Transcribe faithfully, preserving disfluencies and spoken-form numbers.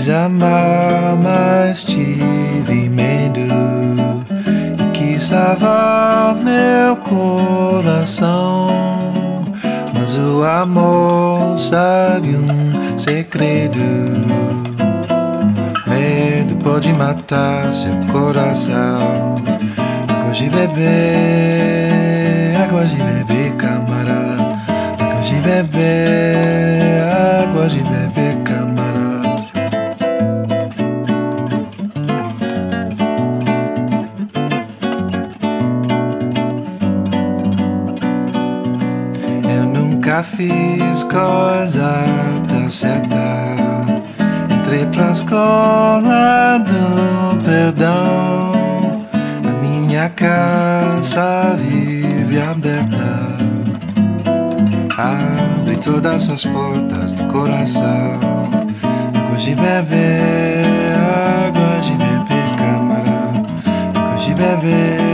Quis amar, mas tive medo e quis salvar meu coração. Mas o amor sabe um segredo: medo pode matar seu coração. Água de beber, água de beber, camarada. Água de beber, água de beber, camarada. Eu nunca fiz coisa tão certa. Entrei pra escola do perdão. A minha casa vive aberta. Abre todas as portas do coração. Água de beber, água de beber, camarada. Água de beber.